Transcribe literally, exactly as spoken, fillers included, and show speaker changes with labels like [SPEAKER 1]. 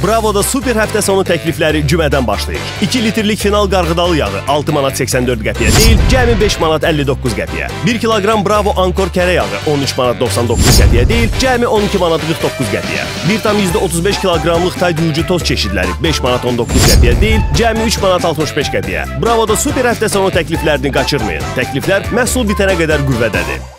[SPEAKER 1] Bravoda super həftə sonu təklifləri cümədən başlayır. iki litrlik final qarğıdalı yağı altı manat səksən dörd qəpiyə deyil, cəmi beş manat əlli doqquz qəpiyə. bir kiloqram Bravo Ankor kərə yağı on üç manat doxsan doqquz qəpiyə deyil, cəmi on iki manat qırx doqquz qəpiyə. bir tam yüzdə otuz beş kiloqramlıq tayyucu toz çeşidləri beş manat on doqquz qəpiyə deyil, cəmi üç manat altmış beş qəpiyə. Bravoda super həftə sonu təkliflərini qaçırmayın. Təkliflər məhsul bitənə qədər qüvvədədir.